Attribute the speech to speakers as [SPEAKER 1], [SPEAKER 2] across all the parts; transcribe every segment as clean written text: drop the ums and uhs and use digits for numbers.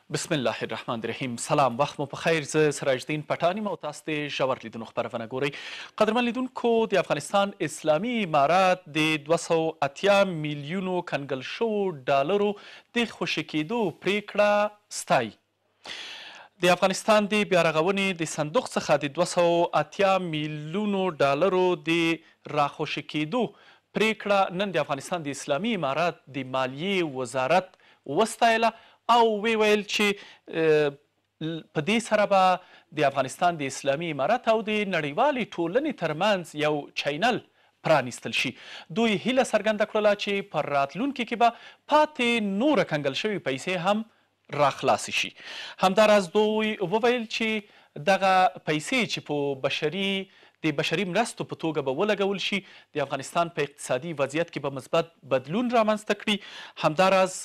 [SPEAKER 1] بسم الله الرحمن الرحیم. سلام، وخت مو په خیر. زه سراج الدین پټان یم او تاسو د ژور لیدونو خپرونه ګورئ. قدرمن لیدونکو، د افغانستان اسلامي امارات د 280 میلیونو کنګل شوو ډالرو د خوشي کېدو پریکړه ستایي. د افغانستان د بیارغونې د صندوق څخه د 280 میلیونو ډالرو د راخوشي کېدو پریکړه نن د افغانستان د اسلامي امارات د مالیې وزارت وستایله او وی ویل چې په دې سره به د افغانستان د اسلامي امارت او د نړیوالې ټولنې ترمنځ یو چینل پرانیستل شي. دوی هیله څرګنده کړله چې په راتلونکي کې به پاتې نوره کنګل شوې پیسې هم راخلاصې شي. همداراز دوی وویل چې دغه پیسې چې په بشري مرستو په توګه به ولګول شي د افغانستان په اقتصادي وضعیت کې به مثبت بدلون رامنځته کړي. همداراز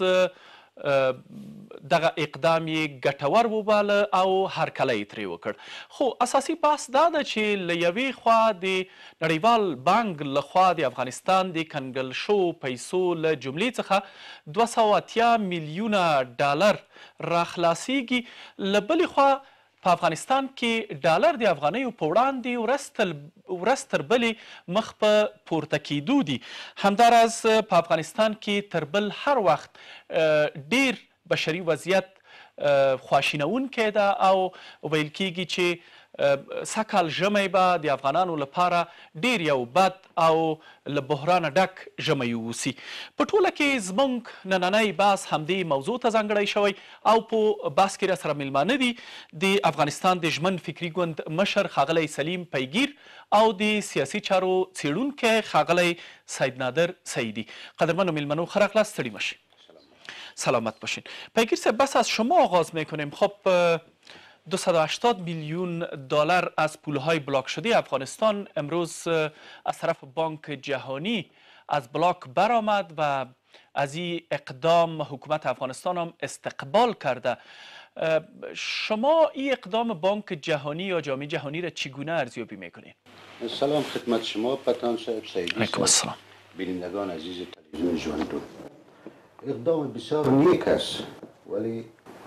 [SPEAKER 1] دغه اقدام یې ګټور وباله او هرکلی یې ترې وکړ. خو اساسي بحث دا ده چې له یوې خوا د نړیوال بانک لخوا د افغانستان د کنګل شوو پیسو له جملې څخه 280 میلیونه ډالر راخلاصیږي، له بلې خوا په افغانستان کې ډالر د افغانیو په وړاندې ورځ تر بلې مخ په پورته کیدو دي. همداراز په افغانستان کې تر بل هر وخت ډیر بشري وضعیت خواشینونکی ده او ویل کیږي چې سږ کال ژمی به د افغانانو لپاره ډیر یو بد او له بحرانه ډک ژمی واوسي. په ټوله کې زموږ نننی بحث همدې موضوع ته ځانګړی شوی او په بحث کې راسره میلمانه دي د افغانستان د ژمن فکري ګوند مشر ښاغلی سلیم پیگیر او د سیاسي چارو څیړونکی ښاغلی سید نادر سعیدی. قدرمنو میلمنو، ښه راغلاست، ستړي مشین، سلامت باشین. پیگیر صاحب، بس از شما آغاز میکنیم. خب 280 میلیون دلار از پولهای بلاک شده افغانستان امروز از طرف بانک جهانی از بلاک برآمد و از این اقدام حکومت افغانستان هم استقبال کرده. شما این اقدام بانک جهانی یا جامعه جهانی را چگونه ارزیابی میکنید؟
[SPEAKER 2] سلام خدمت شما پتان صاحب، سعیدی
[SPEAKER 1] علیکم
[SPEAKER 2] صاحب،
[SPEAKER 1] السلام.
[SPEAKER 2] بینندگان عزیز تلویزیون ژوندون. اقدام بسیار نیک است ولی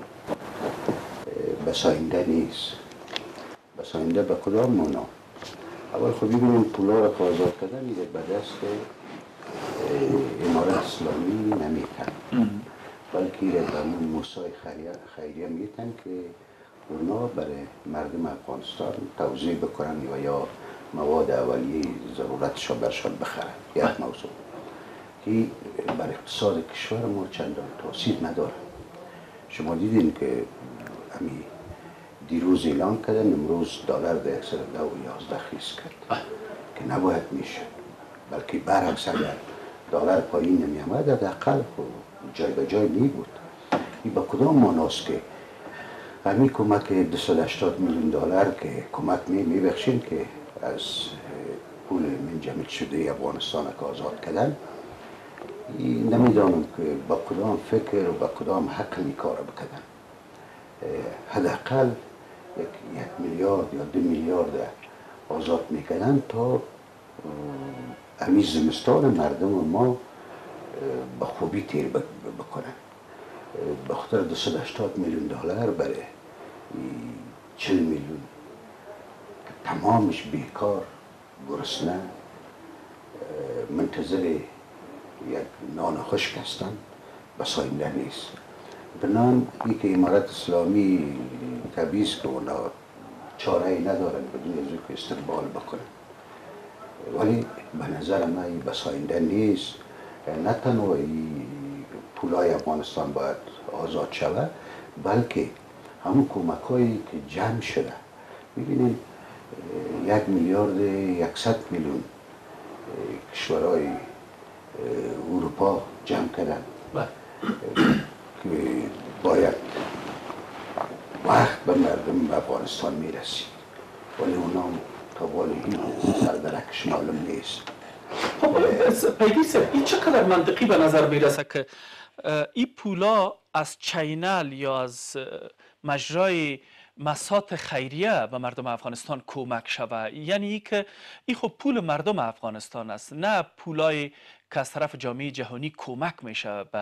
[SPEAKER 2] بساینده نیست. بساینده به کدام معنا؟ اول خب ببینیم پولا را که آزاد کردن میده به دست امارت اسلامی نمیتن، بلکه به موسای خیریه میتن که اونا برای مردم افغانستان توزیع بکنن و یا مواد اولیه ضرورتشان برشان بخرن. یک موضوع که بر اقتصاد کشور ما چندان تاثیر نداره. شما دیدین که همین دیروز اعلان کردن امروز دلار در 111 خیز کرد که نباید میشه، بلکه برعکس اگر دلار پایین نمی آمد حداقل جای به جای می بود. این به کدام معناست که همین کمک 280 میلیون دلار که کمک میبخشین که از پول منجمد شده افغانستان که آزاد کردن، نمیدانم که با کدام فکر و با کدام حق این کار بکنن. حداقل یک میلیارد یا 2 میلیارد آزاد میکنن تا همین زمستان مردم ما به خوبی تیر بکنن. به خاطر 280 میلیون دلار برای 40 میلیون تمامش بیکار گرسنه منتظر یک نان خشک هستن بساینده نیست. بنان ای که امارت اسلامی طبیعی است که اونا چاره ای ندارن بدون از که استقبال بکنن، ولی به نظر من این بساینده نیست. نه تنها این پولای افغانستان باید آزاد شود، بلکه همون کمک هایی که جمع شده، میبینیم 1 میلیارد 100 میلیون کشورهای اروپا جمع کردن که باید وقت به مردم افغانستان میرسید، ولی اونا تا بالا در درکش معلوم نیست.
[SPEAKER 1] خب پیگیر صاحب، این چقدر منطقی به نظر میرسه که این پولا از چینل یا از مجرای مسات خیریه به مردم افغانستان کمک شوه؟ یعنی که این خب پول مردم افغانستان است، نه پولای که از طرف جامعه جهانی کمک میشه به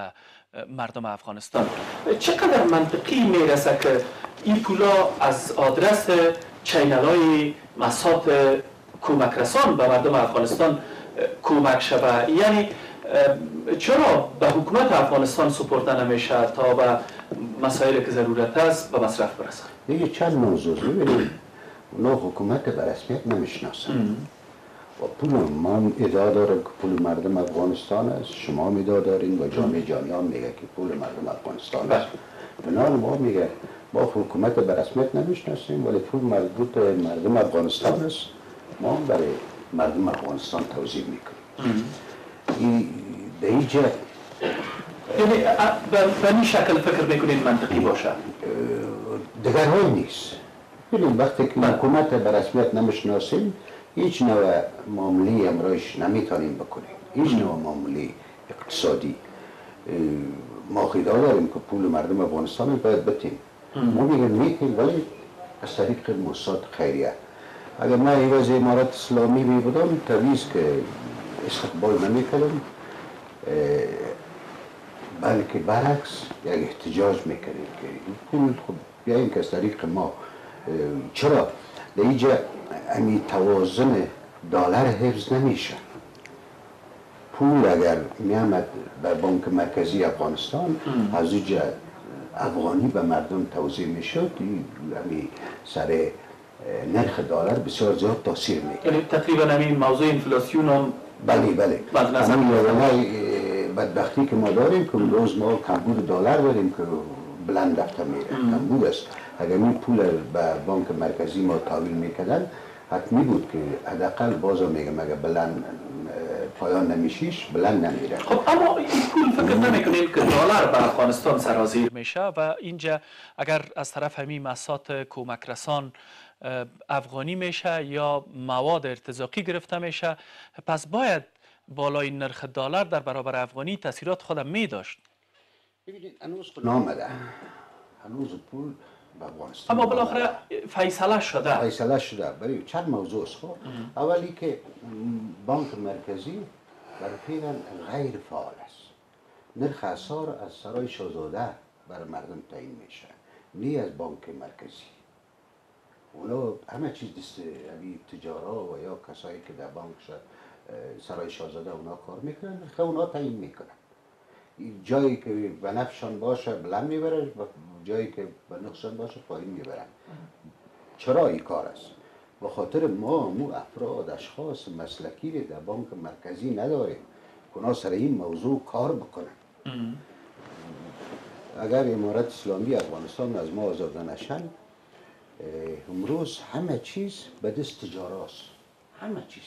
[SPEAKER 1] مردم افغانستان. چقدر منطقی میرسه که این پولا از آدرس چینل‌های مسات کمک رسان به مردم افغانستان کمک شود؟ یعنی چرا به حکومت افغانستان سپرده نمیشه تا به مسائلی که ضرورت است به مصرف برسه؟
[SPEAKER 2] دیگه چند موضوع ببینید، اونا حکومت به رسمیت نمیشناسن و پول ما ادعا داره که پول مردم افغانستان است، شما هم ادعا دارین و جامعه جهانی هم میگه که پول مردم افغانستان است. بنابراین ما میگه ما حکومت به رسمیت نمیشناسیم ولی پول مربوط به مردم افغانستان است، ما هم برای مردم افغانستان توزیع میکنیم. به این جهت
[SPEAKER 1] یعنی به این شکل فکر میکنید منطقی باشه؟
[SPEAKER 2] دیگر های نیست. ببینید وقتی که حکومت به رسمیت نمیشناسیم هیچ نوع معامله امرایش نمیتونیم بکنیم، هیچ نوع معامله اقتصادی. ما خیدا داریم که پول مردم افغانستان باید بتیم، ما میتیم ولی از طریق موسسات خیریه. اگر من ایواز امارت اسلامی می بودم طبیعی است که استقبال نمیکردم، بلکه برعکس یک احتجاج میکنیم که این پول خب بیاییم که از طریق ما. چرا؟ در اینجا امی توازن دلار حفظ نمیشه. پول اگر میامد به بانک مرکزی افغانستان از اینجا افغانی به مردم توزیع میشد، امی سر نرخ دلار بسیار زیاد تاثیر میکنه.
[SPEAKER 1] یعنی تقریبا همین موضوع انفلاسیون هم
[SPEAKER 2] بله بدبختی که ما داریم که روز ما کمبود دلار داریم که بلند رفته میره، کمبود است. اگر این پول به بانک مرکزی ما تحویل میکردن حتمی بود که حداقل بازم میگم اگر بلند پایان نمیشیش بلند نمیره.
[SPEAKER 1] خب اما این پول فکر نمیکنید که دلار به افغانستان سرازیر میشه و اینجا اگر از طرف همین مسات کمک رسان افغانی میشه یا مواد ارتزاقی گرفته میشه، پس باید بالای نرخ دلار در برابر افغانی تاثیرات خودم می داشت.
[SPEAKER 2] ببینید هنوز نامده، هنوز پول به افغانستان
[SPEAKER 1] اما بالاخره فیصله شده برای چند موضوع است. اولی که بانک مرکزی برای فعلا غیر فعال است. نرخ اسعار از سرای شاهزاده برای مردم تعیین میشه، نی از بانک مرکزی. اونا همه چیز دست تجارا و یا کسایی که در بانک سرای شاهزاده اونا کار میکنن، نرخ اونا تعیین میکنن. جایی که بنفشان باشه بلند میبره، جایی که بنقصان باشه پایین میبرن. چرا این کار است؟ به خاطر ما افراد اشخاص مسلکی در بانک مرکزی نداریم که اونا سر این موضوع کار بکنن. اگر امارت اسلامی افغانستان از ما آزاد نشن، امروز همه چیز به دست تجاراست، همه چیز،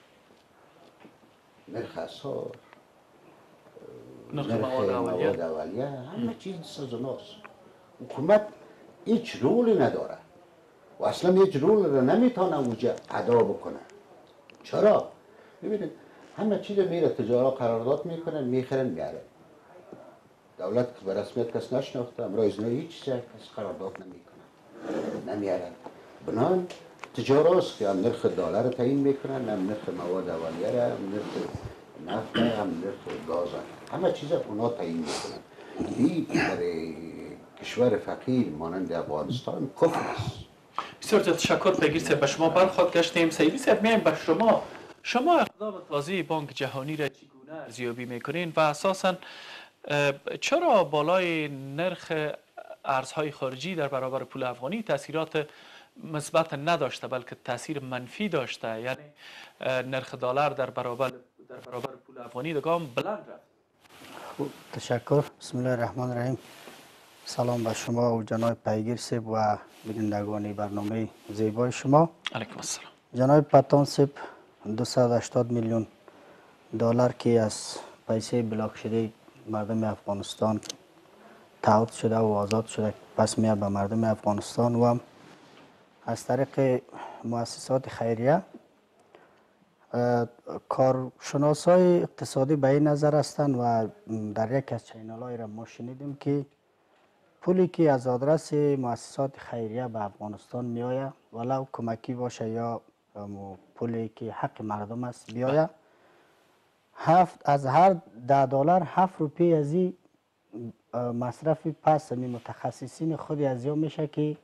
[SPEAKER 1] نرخ اسعار، نرخ مواد اولیه، همه چیز دست از اوناست. حکومت هیچ رولی نداره و اصلا هیچ رول رو نمیتونه اونجا ادا بکنه. چرا؟ ببینید همه چیز میره تجارت قرارداد میکنن، میخرن میارن. دولت که به رسمیت کس نشناخته، امروز نه هیچ چیز کس قرارداد نمیکنن، نمیارن. بنان تجاراست که هم نرخ دلار تعیین میکنن، هم نرخ مواد اولیه را، هم نرخ نفت، هم نرخ گاز، همه چیز اونا تعیین میکنن. این برای کشور فقیر مانند افغانستان کفر است. بسیار تشکر پیگیر صاحب. به شما برخواد گشتیم. سیدی صاحب میایم به شما اقدام تازه بانک جهانی را چگونه ارزیابی میکنین و اساساً چرا بالای نرخ ارزهای خارجی در برابر پول افغانی تاثیرات مثبت نداشته بلکه تاثیر منفی داشته؟ یعنی نرخ دلار در برابر پول افغانی دگام بلند رفت.
[SPEAKER 3] تشکر. بسم الله الرحمن الرحیم. سلام به شما و جناب پیگیر صاحب و بینندگان برنامه زیبای شما.
[SPEAKER 1] علیکم السلام.
[SPEAKER 3] جناب پتان صاحب 280 میلیون دلار که از پیسه بلاک شده مردم افغانستان تعهد شده و آزاد شده پس میاد به مردم افغانستان و از طریق مؤسسات خیریه. کارشناسای اقتصادی به این نظر هستند و در یک از چینل های را ما شنیدیم که پولی که از آدرس مؤسسات خیریه به افغانستان میآید ولو کمکی باشه یا پولی که حق مردم است بیاید، از هر $10 7 روپیه از این مصرف پس متخصصین خودی از یا میشه که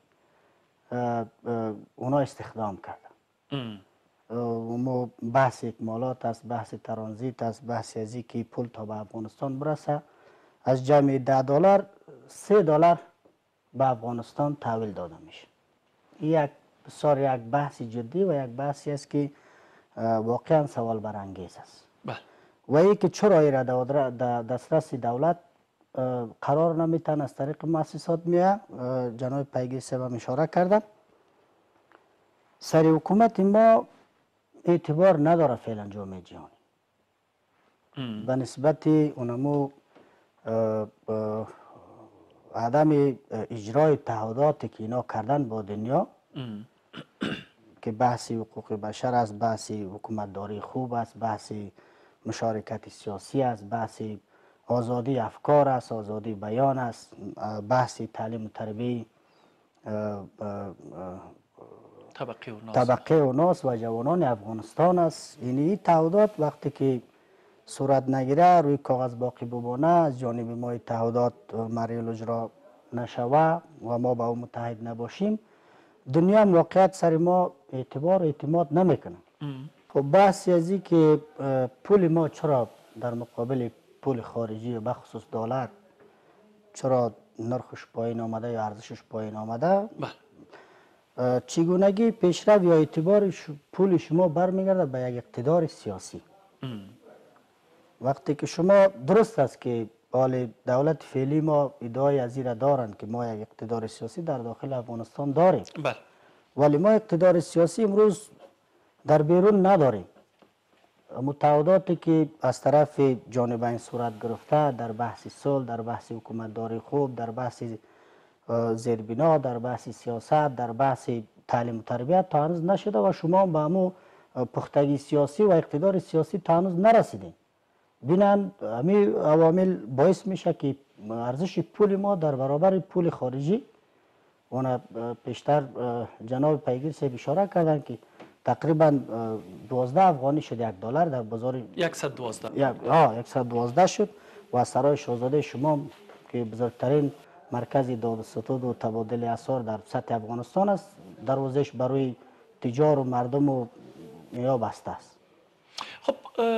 [SPEAKER 3] اونا استخدام کردن. بحث اکمالات است، بحث ترانزیت است، بحث از که پول تا به افغانستان برسه. از جمع $10 $3 به افغانستان تحویل داده میشه. یک بسیار یک بحث جدی و یک بحثی است که واقعا سوال برانگیز است. و ای که چرا ایره در دسترس دولت قرار نمیتن از طریق مؤسسات میه، جناب پیگیر صاحب اشاره کردم. سری حکومت ما اعتبار نداره فعلا جامعه جهانی به نسبت اونمو عدم اجرای تعهداتی که اینا کردن با دنیا که بحث حقوق بشر است، بحث حکومتداری خوب است، بحث مشارکت سیاسی است، بحث آزادی افکار است، آزادی بیان است، بحث تعلیم و تربیت طبقه اوناس و جوانان افغانستان است. این تعهدات وقتی که صورت نگیره روی کاغذ باقی بمانه، از جانب ما تعهدات مریل اجرا نشوه و ما با او متحد نباشیم، دنیا هم واقعیت سر ما اعتماد نمیکنه. خب بحثی از این که پول ما چرا در مقابل پول خارجی و بخصوص دلار چرا نرخش پایین آمده یا ارزشش پایین آمده، چگونگی پیشرفت یا اعتبار پول شما برمیگرده به یک اقتدار سیاسی. وقتی که شما درست است که حال دولت فعلی ما ادعای از این دارند که ما یک اقتدار سیاسی در داخل افغانستان داریم، ولی ما اقتدار سیاسی امروز در بیرون نداریم. متعهداتی که از طرف جانبین صورت گرفته در بحث صلح، در بحث حکومتداری خوب، در بحث زیربنا، در بحث سیاست، در بحث تعلیم و تربیت تا هنوز نشده و شما به همون پختگی سیاسی و اقتدار سیاسی تا هنوز نرسیدین. بینن همین عوامل باعث میشه که ارزش پول ما در برابر پول خارجی، اون پیشتر جناب پیگیر صاحب اشاره کردن که تقریبا 12 افغانی شد $1 در بازار 112 شد و سرای شاهزاده شما که بزرگترین مرکز داد و ستد و تبادل اسعار در سطح افغانستان است، دروازش برای تجار و مردم و یا بسته است.
[SPEAKER 1] خب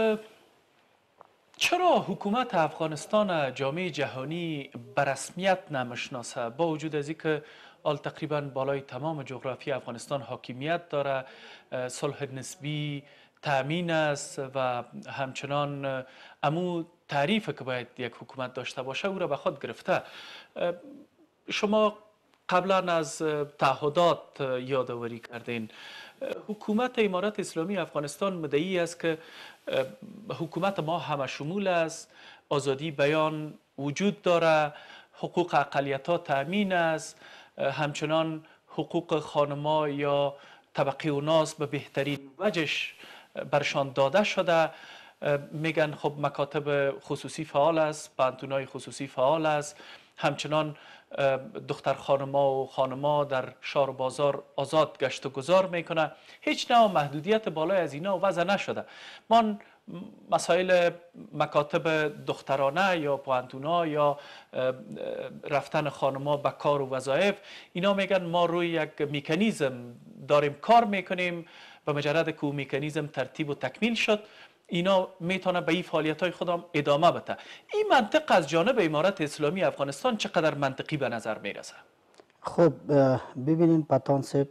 [SPEAKER 1] چرا حکومت افغانستان جامعه جهانی به رسمیت نمیشناسه با وجود از اینکه تقریبا بالای تمام جغرافی افغانستان حاکمیت داره، صلح نسبی تأمین است و همچنان امو تعریف که باید یک حکومت داشته باشه او را به خود گرفته؟ شما قبلا از تعهدات یادآوری کردین. حکومت امارت اسلامی افغانستان مدعی است که حکومت ما همه شمول است، آزادی بیان وجود داره، حقوق اقلیت‌ها تأمین است، همچنان حقوق خانما یا طبقه اوناس به بهترین وجهش برشان داده شده. میگن خب مکاتب خصوصی فعال است، پانتونای خصوصی فعال است، همچنان دختر خانما و خانما در شهر و بازار آزاد گشت و گذار میکنه. هیچ نوع محدودیت بالای از اینا وضع نشده. من مسائل مکاتب دخترانه یا پانتونا یا رفتن خانما به کار و وظایف، اینا میگن ما روی یک مکانیزم داریم کار میکنیم، به مجرد که مکانیزم ترتیب و تکمیل شد اینا میتونه به این فعالیت های خودم ادامه بده. این منطق از جانب امارت اسلامی افغانستان چقدر منطقی به نظر میرسه؟
[SPEAKER 3] خب ببینین پتان صاحب،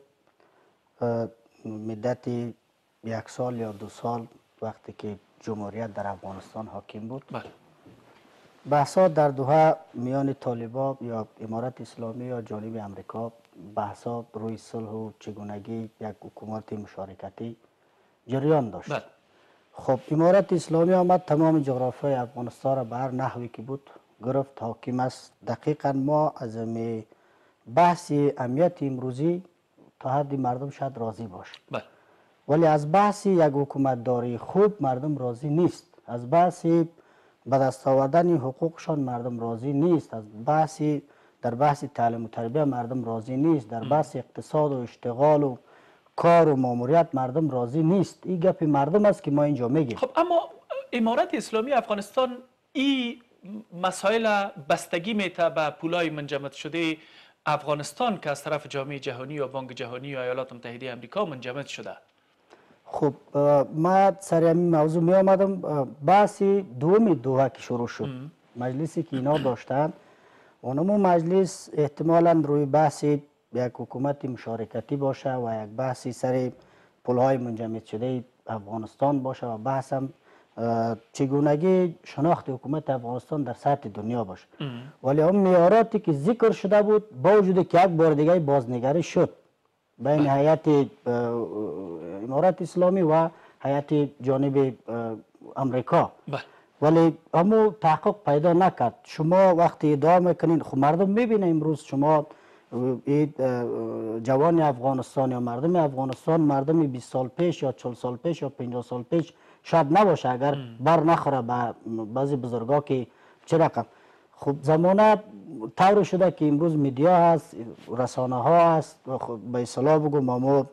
[SPEAKER 3] مدت 1 سال یا 2 سال وقتی که جمهوریت در افغانستان حاکم بود، بحثا در دوحه میان طالبان یا امارت اسلامی یا جانب امریکا بحثا روی صلح و چگونگی یک حکومت مشارکتی جریان داشت. خب امارت اسلامی آمد تمام جغرافیای افغانستان را به هر نحوی که بود گرفت، حاکم است. دقیقا ما از بحث امنیت امروزی تا حدی مردم شاید راضی باشد، ولی از بحث یک حکومتداری خوب مردم راضی نیست، از بحث به دست آوردن حقوقشان مردم راضی نیست، از در بحث تعلیم و تربیت مردم راضی نیست، در بحث اقتصاد و اشتغال و کار و ماموریت مردم راضی نیست. این گپ مردم است که ما اینجا میگیم.
[SPEAKER 1] خب اما امارت اسلامی افغانستان این مسائل بستگی میته به پولای منجمد شده افغانستان که از طرف جامعه جهانی و بانک جهانی و ایالات متحده آمریکا منجمد شده؟
[SPEAKER 3] خب ما سر همین موضوع می آمدم. بحث دومی دوحه که شروع شد، مجلسی که اینا داشتن، اونمو مجلس احتمالا روی بحث یک حکومت مشارکتی باشه و یک بحثی سر پولهای منجمد شده افغانستان باشه و بحث هم چگونگی شناخت حکومت افغانستان در سطح دنیا باشه. ولی اون معیاراتی که ذکر شده بود با وجود که یک بار دیگه بازنگری شد بین هیئت امارات اسلامی و هیئت جانب امریکا، ولی همو تحقق پیدا نکرد. شما وقتی ادعا میکنین، خب مردم میبینه امروز شما جوان افغانستان یا مردم افغانستان مردم 20 سال پیش یا 40 سال پیش یا 50 سال پیش شاید نباشه اگر بر نخوره به بعضی بزرگا که چه رقم. خب زمانه طور شده که امروز میدیا هست، رسانه ها هست، به اصطلاح بگم اما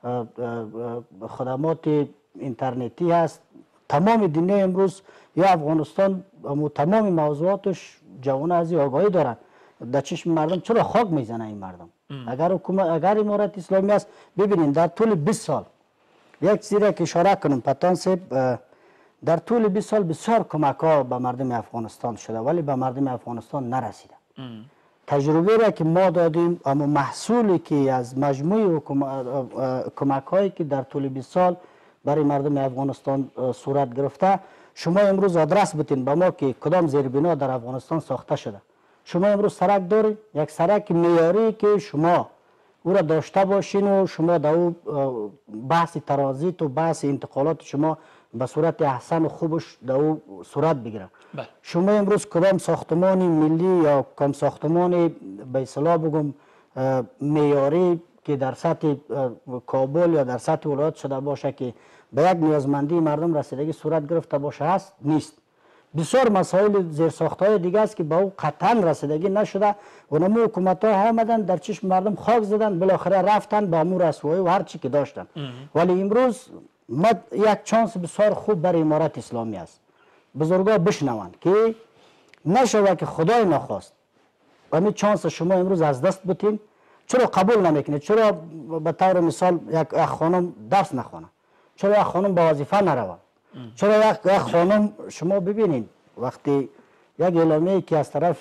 [SPEAKER 3] خدمات اینترنتی هست. تمام دنیا امروز یا افغانستان تمام موضوعاتش جوان از آگاهی دارن. در چشم مردم چرا خاک میزنه این مردم؟ اگر امارت اسلامی است، ببینید در طول 20 سال یک چیزی که اشاره کنم پتان صاحب، در طول 20 سال بسیار کمک ها به مردم افغانستان شده ولی به مردم افغانستان نرسیده. تجربه را که ما دادیم اما محصولی که از مجموع کمک هایی که در طول 20 سال برای مردم افغانستان صورت گرفته، شما امروز آدرس بتین به ما که کدام زیربنا در افغانستان ساخته شده. شما امروز سرک دارید، یک سرک معیاری که شما او را داشته باشین و شما در او بحث ترانزیت و بحث انتقالات شما به صورت احسن و خوبش در او صورت بگیره. شما امروز کدام ساختمان ملی یا کدام ساختمان به اصطلاح بگم معیاری که در سطح کابل یا در سطح ولایت شده باشه که به یک نیازمندی مردم رسیدگی صورت گرفته باشه هست نیست. بسیار مسائل زیرساخت‌های دیگه است که به او قطعا رسیدگی نشده و نمو حکومت‌ها آمدن در چشم مردم خاک زدن، بالاخره رفتن به امور رسوایی و هر چی که داشتن. ولی امروز ما یک چانس بسیار خوب برای امارت اسلامی است. بزرگا بشنوند که نشوه که خدای نخواست همین چانس شما امروز از دست بتین. چرا قبول نمیکنید؟ چرا به طور مثال یک خانم درس نخونه؟ چرا یک خانم به وظیفه نروه؟ چرا یک خانم شما ببینید وقتی یک اعلامیه که از طرف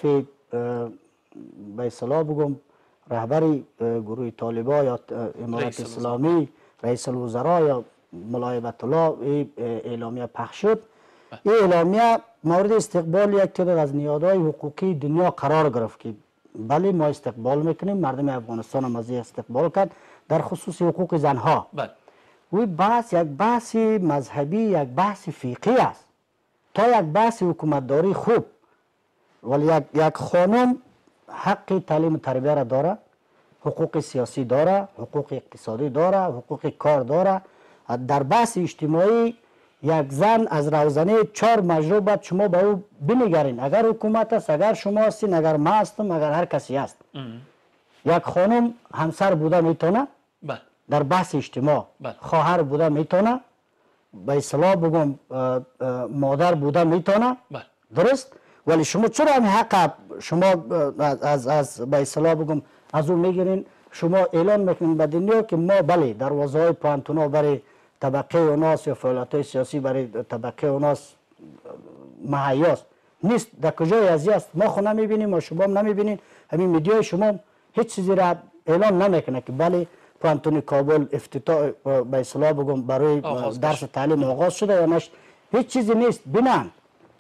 [SPEAKER 3] به اصطلاح بگم رهبر گروه طالبان یا امارت اسلامی رئیس الوزراء یا مولای هیبت الله اعلامیه پخش شد، این اعلامیه مورد استقبال یک تعداد از نهادهای حقوقی دنیا قرار گرفت که بله ما استقبال میکنیم، مردم افغانستان هم از استقبال کرد در خصوص حقوق زنها. وی بحث یک بحث مذهبی، یک بحث فقهی است تا یک بحث حکومتداری خوب. ولی یک خانم حق تعلیم و تربیه را داره، حقوق سیاسی داره، حقوق اقتصادی داره، حقوق کار داره. در بحث اجتماعی یک زن از روزنه 4 مجرا باید شما به او بنگرین. اگر حکومت است، اگر شما هستین، اگر ما هستم، اگر هر کسی هست. یک خانم همسر بوده میتونه در بحث اجتماع، خواهر بوده میتونه، به اصطلاح بگم مادر بوده میتونه، درست؟ ولی شما چرا همین حق شما از به اصطلاح بگم از او میگیرین؟ شما اعلان میکنین به دنیا که ما بله دروازه های پانتونا برای طبقه اوناس یا فعالیت های سیاسی برای طبقه اوناس مهیاست. نیست. در کجای ازی است؟ ما خود نمیبینیم و شما هم نمیبینین. همین میدیای شما هیچ چیزی را اعلان نمیکنه که بله پانتون کابل افتتاح به اصطلاح بگم برای درس تعلیم آغاز شده یا نشد. هیچ چیزی نیست. بینن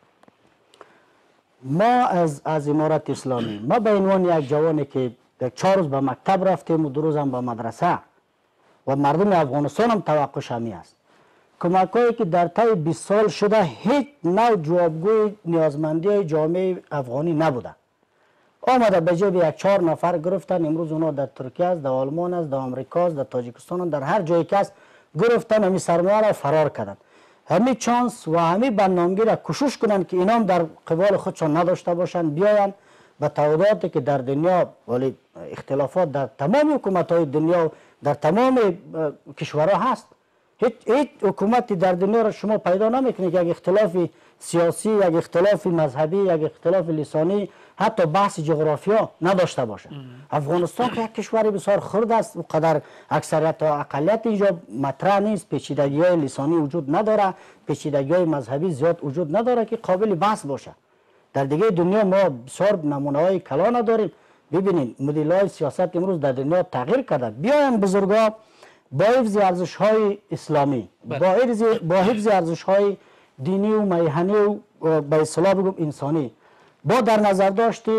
[SPEAKER 3] ما از امارت اسلامی، ما به عنوان یک جوانی که 4 روز به مکتب رفتیم و 2 روز هم به مدرسه و مردم افغانستان هم توقعش همی است. کمک‌هایی که در طی 20 سال شده هیچ نوع جوابگوی نیازمندی جامعه افغانی نبوده. آمده به جیب 4 نفر گرفتن، امروز اونا در ترکیه است، در آلمان است، در آمریکا است، در تاجیکستان است، در هر جایی که است گرفتن همین سرمایه را فرار کردن. همین چانس و همین برنامه‌ای را کوشش کنن که اینا هم در قبال خودشان نداشته باشند، بیاین به تعهداتی که در دنیا ولی اختلافات در تمام حکومت‌های دنیا در تمام کشورها هست. هیچ حکومتی در دنیا را شما پیدا نمیکنید که یک اختلافی سیاسی، یک اختلاف مذهبی، یک اختلاف لسانی، حتی بحث جغرافیا نداشته باشه. افغانستان که یک کشور بسیار خرد است، قدر اکثریت و اقلیت اینجا مطرح نیست، پیچیدگی های لسانی وجود نداره، پیچیدگی های مذهبی زیاد وجود نداره که قابل بحث باشه. در دیگه دنیا ما بسیار نمونه های کلان داریم. ببینید مدل های سیاست امروز در دنیا تغییر کرده. بیایم بزرگا با حفظ ارزش های اسلامی، با حفظ ارزش های دینی و میهنی و به اصطلاح بگم انسانی، با در نظر داشت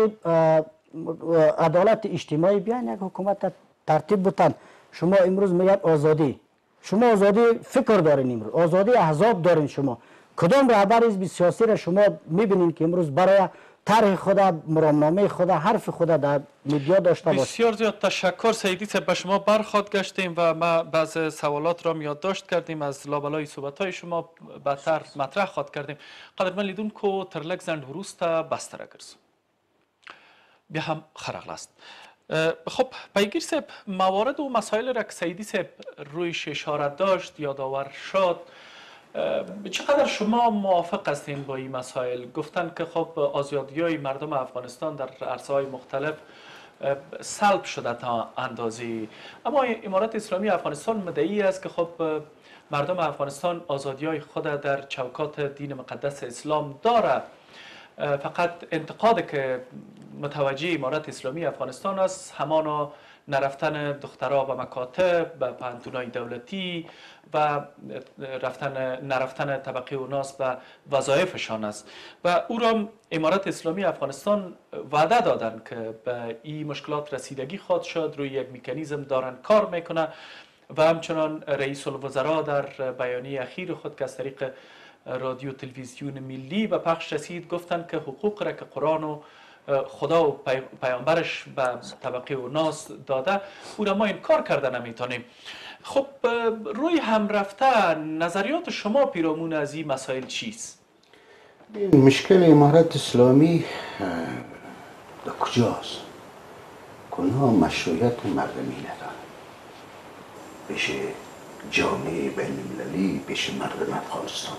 [SPEAKER 3] عدالت اجتماعی، بیاین یک حکومت ترتیب بتن. شما امروز میگید آزادی، شما آزادی فکر دارین، امروز آزادی احزاب دارین. شما کدام رهبر حزب سیاسی را شما میبینین که امروز برای طرح خود، مرامنامه خود، حرف خود در میدیا داشته باشه؟
[SPEAKER 1] بسیار زیاد تشکر سیدی صاحب. به شما برخواد گشتیم و ما بعض سوالات را یادداشت کردیم، از لابلای صحبت‌های شما بهتر مطرح خواد کردیم. قدرمن لیدونکو تر لږ ځنډ وروسته بسته راګرځو. بیا هم ښه راغلاست. خب پیگیر صاحب، موارد و مسائل را که سیدی صاحب رویش اشاره داشت یادآور شد، چقدر شما موافق هستین با این مسائل؟ گفتن که خب آزادی‌های مردم افغانستان در عرصه‌های مختلف سلب شده تا اندازی، اما امارت اسلامی افغانستان مدعی است که خب مردم افغانستان آزادی‌های خود در چوکات دین مقدس اسلام داره. فقط انتقاد که متوجه امارت اسلامی افغانستان است همانا نرفتن دخترها به مکاتب، به پانتونای دولتی و نرفتن طبقه اوناس به وظایفشان است و او را امارت اسلامی افغانستان وعده دادن که به این مشکلات رسیدگی خواهد شد، روی یک مکانیزم دارن کار میکنه و همچنان رئیس الوزراء در بیانیه اخیر خود که از طریق رادیو تلویزیون ملی به پخش رسید گفتند که حقوق را که قرآن و خدا و پیامبرش به طبقه و ناس داده او را ما انکار کرده نمیتونیم. خب روی هم رفته نظریات شما پیرامون از این مسائل چیست؟
[SPEAKER 2] مشکل امارت اسلامی در کجاست؟ که اونها مشروعیت مردمی ندارن، بشه جامعه بین المللی، بشه مردم افغانستان.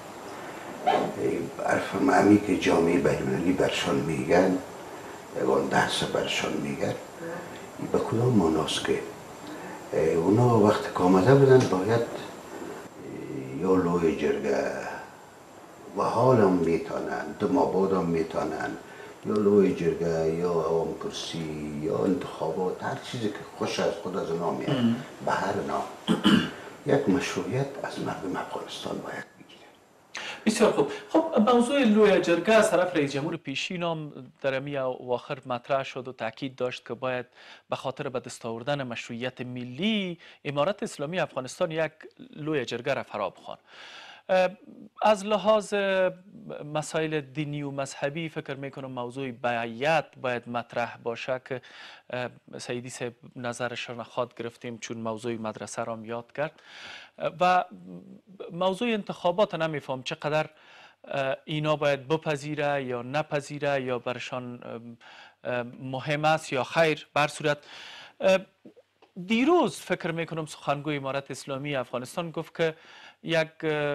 [SPEAKER 2] عرف معمی که جامعه بین المللی برشان میگن، یگان دست برشان میگن، به کدام ماناست که اونا وقتی که آمده بودن باید یا لوی جرگه و حال هم میتانن، دماباد هم میتانن، یا لوی جرگه یا عوام کرسی یا انتخابات، هر چیزی که خوش از خود از اونا میاد به هر نام یک مشروعیت از مردم افغانستان باید بگیره.
[SPEAKER 1] بسیار خوب. خب موضوع لوی جرگه از طرف رئیس جمهور پیشین هم در امی اواخر مطرح شد و تاکید داشت که باید به خاطر به دست آوردن مشروعیت ملی امارت اسلامی افغانستان یک لوی جرگه را فرا بخوان. از لحاظ مسائل دینی و مذهبی فکر میکنم موضوع بیعت باید مطرح باشه که سیدی صاحب نظرش را خواهد گرفتیم چون موضوع مدرسه را یاد کرد و موضوع انتخابات نمیفهم چقدر اینا باید بپذیره یا نپذیره یا برشان مهم است یا خیر. بر صورت دیروز فکر میکنم سخنگوی امارت اسلامی افغانستان گفت که یک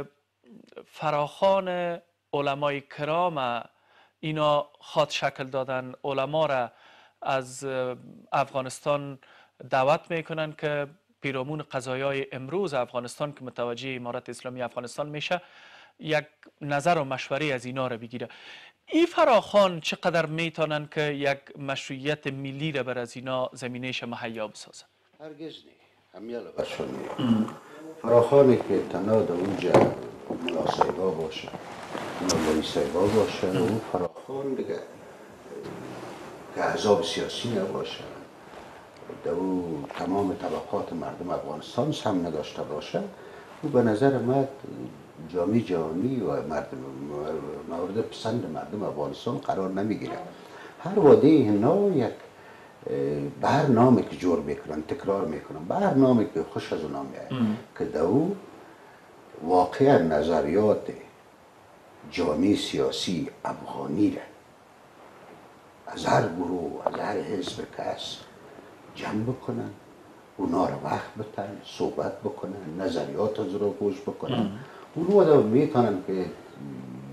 [SPEAKER 1] فراخوان علمای کرام اینا خواد شکل دادن، علما را از افغانستان دعوت میکنن که پیرامون قضایای امروز افغانستان که متوجه امارت اسلامی افغانستان میشه یک نظر و مشوره از اینا را بگیره. این فراخوان چقدر میتونن که یک مشروعیت ملی را بر از اینا زمینهش مهیا بسازن؟
[SPEAKER 2] هرگز نه، همیالا برشان میگن فراخوانی که تنها در اونجا ملا صاحبا باشه، مولوی صاحبا باشه، اون فراخوان دیگه که احزاب سیاسی نباشه، در او تمام طبقات مردم افغانستان هم نداشته باشه، او به نظر من جامعه جهانی و مورد پسند مردم افغانستان قرار نمیگیره. هر واده اینا یک به هر نامی که جور میکنن تکرار میکنن، به هر نامی که خوش از اونا میاد که در او واقعا نظریات جامعه سیاسی افغانی را از هر گروه از هر حزب کس جمع بکنن، اونا را وقت بتن، صحبت بکنن، نظریات از را گوش بکنن، اونا را میتونن که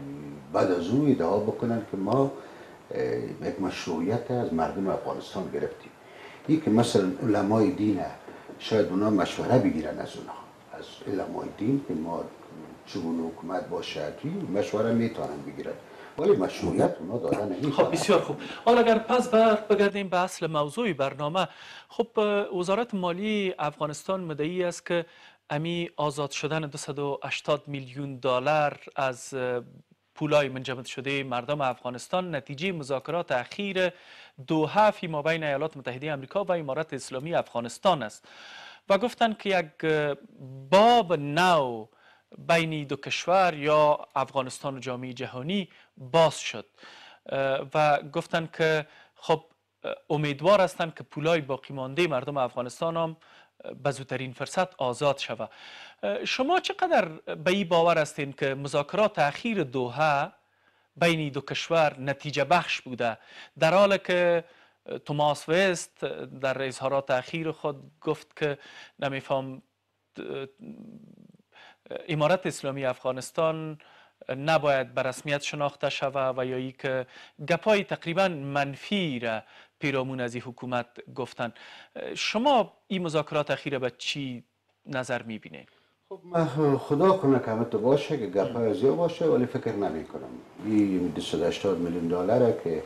[SPEAKER 2] بعد از او ادعا بکنن که ما یک مشروعیت از مردم افغانستان گرفتیم. این که مثلا علمای دین شاید اونا مشوره بگیرن از اونا، از علمای دین که ما چگونه حکومت باشه، مشوره میتونن بگیرن، ولی مشروعیت اونا دادن نمیتونن.
[SPEAKER 1] خب بسیار خوب. حالا اگر پس بگردیم به اصل موضوع برنامه، خب وزارت مالی افغانستان مدعی است که امی آزاد شدن 280 میلیون دلار از پولای منجمد شده مردم افغانستان نتیجه مذاکرات اخیر دوحه فی مابین ایالات متحده آمریکا و امارت اسلامی افغانستان است و گفتند که یک باب نو بین دو کشور یا افغانستان و جامعه جهانی باز شد و گفتند که خب امیدوار هستند که پولای باقی مانده مردم افغانستان هم به زودترین فرصت آزاد شود. شما چقدر به این باور هستین که مذاکرات اخیر دوحه بین دو کشور نتیجه بخش بوده، در حالی که توماس وست در اظهارات اخیر خود گفت که نمیفهم امارت اسلامی افغانستان نباید به رسمیت شناخته شود و یا ای که گپای تقریبا منفی را پیرامون از این حکومت گفتن. شما این مذاکرات اخیر به چی نظر میبینید؟
[SPEAKER 2] خب من خدا کنه که همه باشه که گپای از باشه، ولی فکر نمی کنم این 280 میلیون دلاره که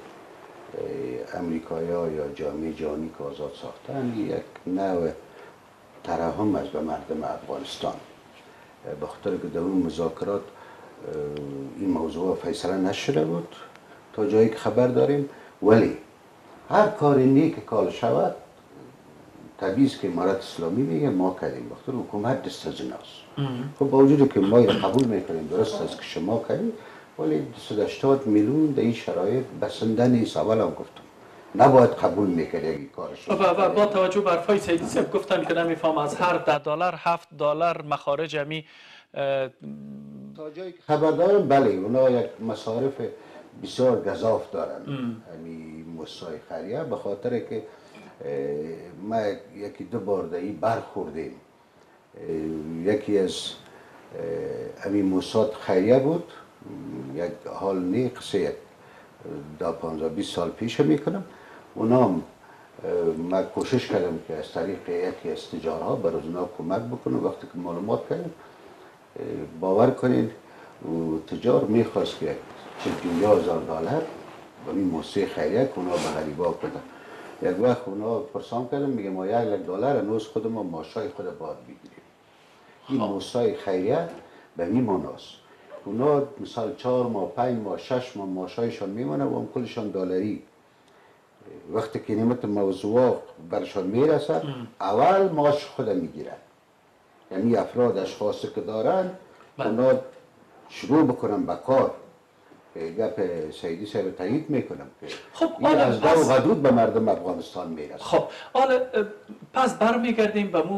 [SPEAKER 2] امریکایی‌ها یا جامعه جهانی که آزاد ساختن یک نوع ترحم است به مردم افغانستان، به خاطر که در اون مذاکرات این موضوع فیصله نشده بود تا جایی که خبر داریم، ولی هر کار نیک کار شود طبیعی است که امارت اسلامی میگه ما کردیم، به خاطر حکومت دست از ایناست. خب با وجودی که ما قبول میکنیم درست است که شما کردیم، ولی 280 میلیون در این شرایط بسنده نیست. اول هم گفتم نباید قبول میکرد این کارش.
[SPEAKER 1] و با توجه به حرفای سیدی صاحب گفتن که نمیفهم از هر 10 دلار 7 دلار مخارج امی
[SPEAKER 2] تا جایی که خبر دارم بله اونا یک مصارف بسیار گزاف دارن همین موسسه‌های خیریه، به خاطر که ما یکی دو بار در این برخوردیم. یکی از همین موسسات خیریه بود، یک حال نه قصه 15-20 سال پیش میکنم، اونام من کوشش کردم که از طریق یکی از تجارها برای اونا کمک بکنم. وقتی که معلومات کردم باور کنید تجار میخواست که 40,000 دلار به این موسسه خیریه که اونا به غریبا کنن. یک وقت اونا پرسان کردم میگه ما 1 دلار هنوز خودمون ماشای خود باید بگیریم. این موسسه خیریه به این معناست اونا مثال 4 ماه 5 ماه 6 ماه ماشایشان میمونه و هم کلشان دلاری. وقتی که نعمت موضوع برشان میرسه اول ماش خود میگیرن، یعنی افراد اشخاصی که دارن اونا شروع بکنن به کار. گپ سیدی صاحب تایید میکنم که
[SPEAKER 1] خب
[SPEAKER 2] این از دو حدود به مردم افغانستان میرسه.
[SPEAKER 1] خب حالا پس برمیگردیم به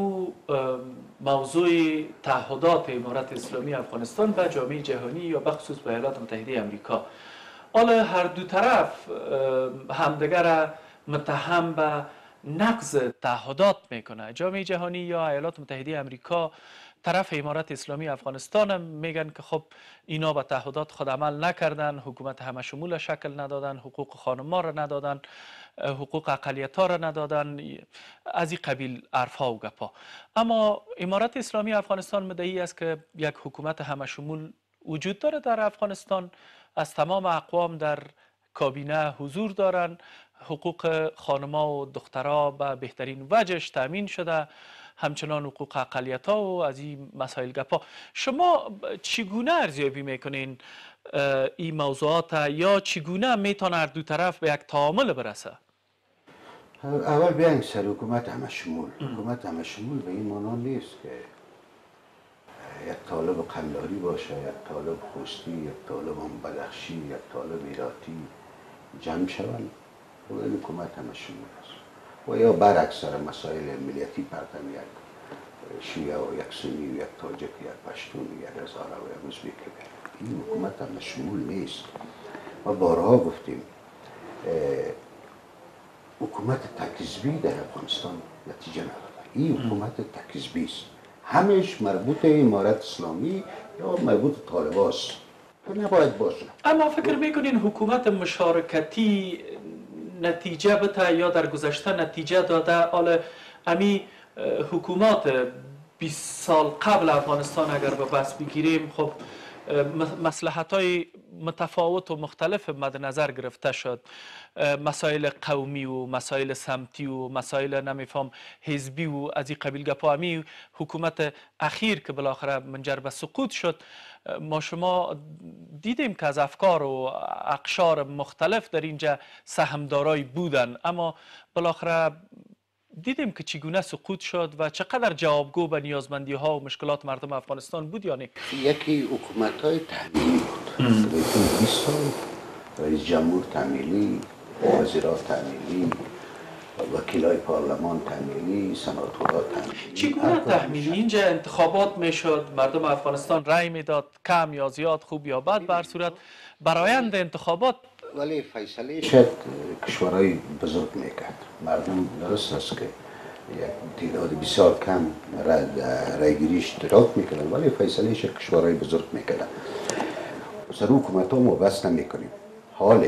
[SPEAKER 1] موضوع تعهدات امارت اسلامی افغانستان به جامعه جهانی یا بخصوص به ایالات متحده آمریکا. حالا هر دو طرف همدیگر متهم به نقض تعهدات میکنه. جامعه جهانی یا ایالات متحده آمریکا طرف امارت اسلامی افغانستان هم میگن که خب اینا به تعهدات خود عمل نکردن، حکومت همه شمول شکل ندادن، حقوق خانم‌ها را ندادن، حقوق اقلیت‌ها را ندادن، از این قبیل حرف‌ها و گپ‌ها. اما امارت اسلامی افغانستان مدعی است که یک حکومت همه شمول وجود داره در افغانستان، از تمام اقوام در کابینه حضور دارن، حقوق خانم‌ها و دخترها به بهترین وجهش تامین شده، همچنان حقوق اقلیت‌ها و از این مسائل گپا. شما چگونه ارزیابی میکنین این موضوعات یا چگونه میتونه هر دو طرف به یک تعامل برسه؟
[SPEAKER 2] اول بیاین سر حکومت همه شمول. حکومت همه شمول به این معنا نیست که یک طالب قنداری باشه، یک طالب خوستی، یک طالب بدخشی، یک طالب ایراتی جمع شوند و این حکومت همه شمول است. و یا برعکس سر مسائل ملیتی پرتم یک شیعه و یک سنی و یک تاجک و یک پشتون و یک هزاره و یک ازبک. این حکومت همه شمول نیست. ما بارها گفتیم حکومت تکذیبی در افغانستان نتیجه نداده. این حکومت تکذیبی است، همش مربوط امارت اسلامی یا مربوط طالباست. نباید باشه.
[SPEAKER 1] اما فکر میکنین حکومت مشارکتی نتیجه بده یا در گذشته نتیجه داده؟ حالا امی حکومات 20 سال قبل افغانستان اگر به بس بگیریم، خب مصلحت‌های متفاوت و مختلف مد نظر گرفته شد، مسائل قومی و مسائل سمتی و مسائل نمیفهم حزبی و از این قبیل گپا. امی حکومت اخیر که بالاخره منجر به سقوط شد، ما شما دیدیم که از افکار و اقشار مختلف در اینجا سهمدارای بودن، اما بالاخره دیدیم که چگونه سقوط شد و چقدر جوابگو به نیازمندی ها و مشکلات مردم افغانستان بود. یعنی
[SPEAKER 2] یکی حکومت های تحمیلی بود، 20 سال رئیس جمهور تحمیلی، وزیران تحمیلی، وکیلای پارلمان تحمیلی، سناتورها تحمیلی.
[SPEAKER 1] چگونه تحمیلی؟ اینجا انتخابات میشد، مردم افغانستان رأی میداد، کم یا زیاد، خوب یا بد، به هر صورت برآیند انتخابات.
[SPEAKER 2] ولی فیصله شد کشورهای بزرگ میکرد. مردم درست است که یک تعداد بسیار کم رایگیریش اشتراک میکردن، ولی فیصله شد کشورهای بزرگ میکردن. سر حکومت ها ما بس نمیکنیم. حال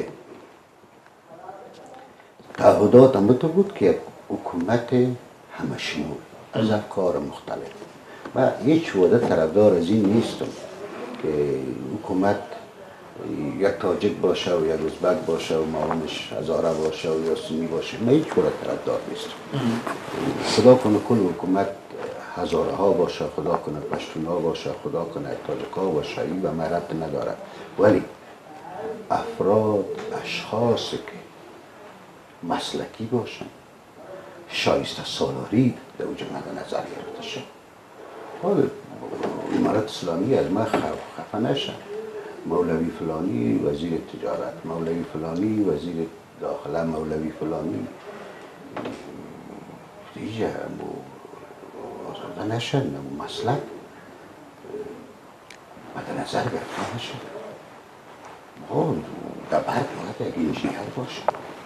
[SPEAKER 2] تعهدات هم تو بود که حکومت همشمول از افکار مختلف. و هیچ وعده طرفدار از این نیستم که حکومت یک تاجک باشه و یک ازبک باشه و معاونش هزاره باشه و یا سنی باشه. من هیچ وعده طرفدار نیستم. خدا کنه کل حکومت هزاره ها باشه، خدا کنه پشتون ها باشه، خدا کنه تاجک ها باشه، این به من ربط نداره. ولی افراد، اشخاصی که مسلکی باشن، شایسته سالاری در اوجه مد نظر گرفته شد. حالا امارت اسلامی از من خفه نشن، مولوی فلانی وزیر تجارت، مولوی فلانی وزیر داخله، مولوی فلانی دیگه آزاده نشن، مسلک مد نظر گرفته نشد. در برد باید یک انجینیر باشه،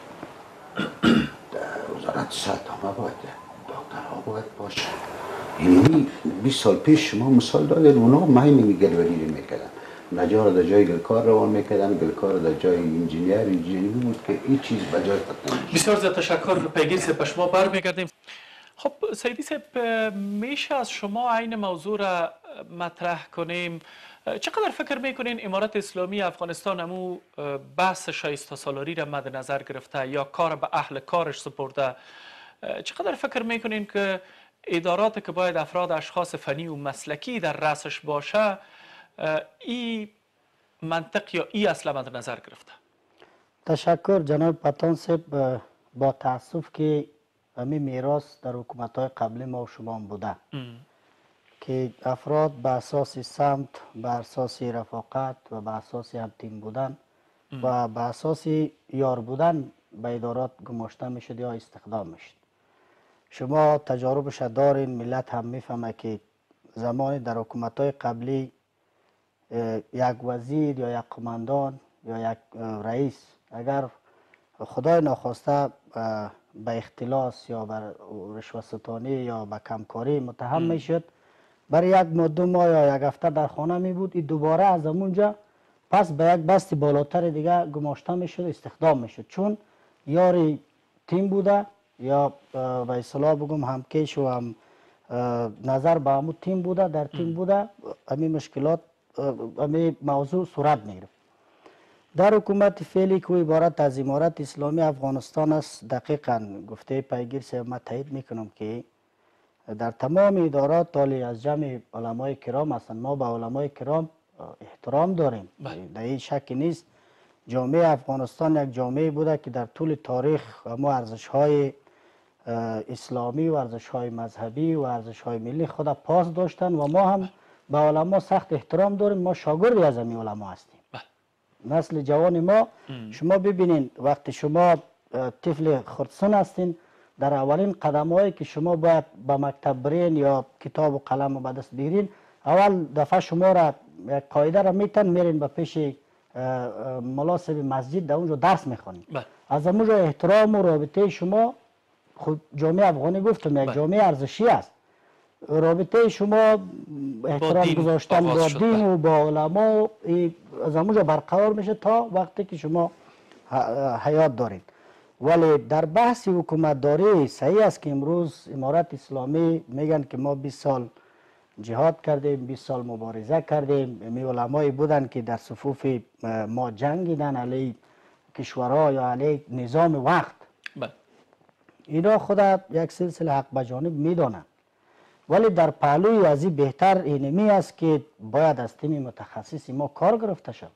[SPEAKER 2] در وزارت صحت همه باید، دکترها باید باشه. یعنی 20 سال پیش شما مثال دادید، اونا مهمی گلوری میکردن، نجار در جای گلکار روان میکردن، گلکار در جای انجینیر بود که این چیز به جای خود نمیشه.
[SPEAKER 1] بسیار زیاد تشکر. پیگیر صاحب، به شما برمیگردیم. خب سیدی صاحب، میشه از شما این موضوع را مطرح کنیم؟ چقدر فکر میکنین امارت اسلامی افغانستان امو بحث شایسته سالاری را مد نظر گرفته یا کار به اهل کارش سپرده؟ چقدر فکر میکنین که ادارات که باید افراد اشخاص فنی و مسلکی در رأسش باشه، این منطق یا این اصل مد نظر گرفته؟
[SPEAKER 3] تشکر جناب پتان صاحب. با تاسف که همین میراث در حکومت‌های قبلی ما و شما هم بوده که افراد به اساس سمت، به اساس رفاقت و به اساس همتیم بودن و به اساس یار بودن به ادارات گماشته میشد یا استخدام میشد. شما تجاربش دارین، ملت هم میفهمه که زمانی در حکومت‌های قبلی یک وزیر یا یک قماندان یا یک رئیس اگر خدای ناخواسته به اختلاس یا به رشوه ستانی یا به کمکاری متهم میشد، برای یک ماه 2 ماه یا یک هفته در خانه می بود، این دوباره از همونجا پس به یک بستی بالاتر دیگه گماشته میشد، استخدام میشد، چون یاری تیم بوده یا به اصطلاح بگم همکش و هم نظر به همون تیم بوده، در تیم بوده، همین مشکلات همین موضوع صورت میگرفت. در حکومت فعلی که عبارت از امارت اسلامی افغانستان است، دقیقاً گفته پیگیر صاحب من تایید میکنم که در تمام ادارات تالی از جمع علمای کرام هستند. ما به علمای کرام احترام داریم، در این شک نیست. جامعه افغانستان یک جامعه بوده که در طول تاریخ ما ارزش‌های اسلامی و ارزش‌های مذهبی و ارزش‌های ملی خود پاس داشتن و ما هم به علما سخت احترام داریم. ما شاگردی از همین علما هستیم. نسل جوان ما شما ببینید وقتی شما طفل خردسن هستین، در اولین قدم‌هایی که شما باید به مکتب برین یا کتاب و قلم رو به دست بگیرین، اول دفعه شما را یک قاعده را میتن میرین به پیش ملاسب مسجد، در اونجا درس میخوانید. از اونجا احترام و رابطه شما، خود جامعه افغانی گفتم یک جامعه ارزشی است. رابطه شما احترام گذاشتن با دین و با علما از همونجا برقرار میشه تا وقتی که شما حیات دارید. ولی در بحث حکومت داری صحیح است که امروز امارت اسلامی میگن که ما 20 سال جهاد کردیم، 20 سال مبارزه کردیم. می علمایی بودن که در صفوف ما جنگیدن علیه کشورها یا علیه نظام وقت. اینا خدا یک سلسله حق بجانب میدانند، ولی در پهلوی از این بهتر اینمی است که باید از تیم متخصص ما کار گرفته شد.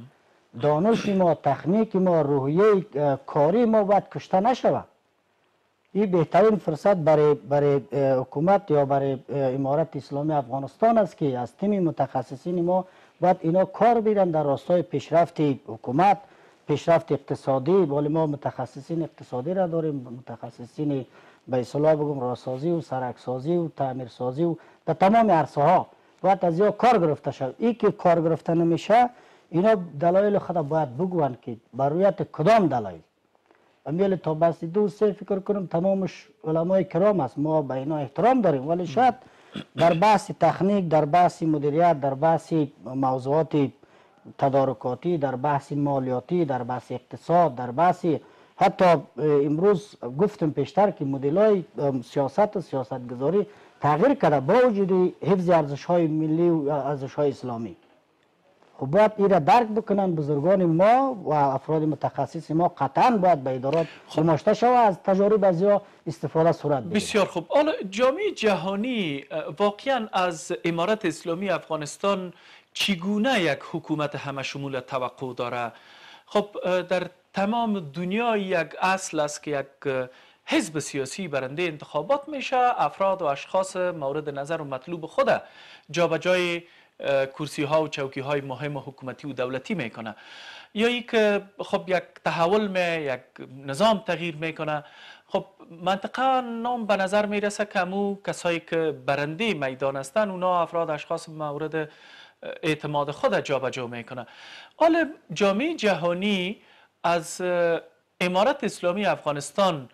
[SPEAKER 3] دانش ما، تکنیک ما، روحیه کاری ما باید کشته نشود. این بهترین فرصت برای حکومت یا برای امارت اسلامی افغانستان است که از تیم متخصصین ما باید اینا کار بیرن در راستای پیشرفت حکومت، پیشرفت اقتصادی. ولی ما متخصصین اقتصادی را داریم، متخصصین به اصطلاح بگم راهسازی و سرکسازی و تعمیرسازی و در تمام عرصه ها باید از یا کار گرفته شد. این که کار گرفته نمیشه، اینا دلایل خود باید بگوین که بر رویت کدام دلایل. امیل تا بس 2-3 فکر کنم تمامش علمای کرام است، ما به اینا احترام داریم، ولی شاید در بحث تکنیک، در بحث مدیریت، در بحث موضوعات تدارکاتی، در بحث مالیاتی، در بحث اقتصاد، در بحث حتی امروز گفتم پیشتر که مدل‌های سیاست و سیاستگذاری تغییر کرده با وجود حفظ ارزش‌های ملی و ارزش‌های اسلامی. خب باید این را درک بکنن بزرگان ما و افراد متخصص ما. قطعا باید به ادارات گماشته شود، از تجارب از یا استفاده صورت بگیرد.
[SPEAKER 1] بسیار خوب. حالا جامعه جهانی واقعا از امارت اسلامی افغانستان چگونه یک حکومت همه شمول توقع داره؟ خب در تمام دنیا یک اصل است که یک حزب سیاسی برنده انتخابات میشه، افراد و اشخاص مورد نظر و مطلوب خود جابجای کرسی ها و چوکی های مهم حکومتی و دولتی میکنه، یا ای که خب یک تحول یک نظام تغییر میکنه. خب منطقه نام به نظر میرسه که امو کسایی که برنده میدان هستن اونا افراد اشخاص مورد اعتماد خود جابجا میکنه. حالا جامعه جهانی از امارت اسلامی افغانستان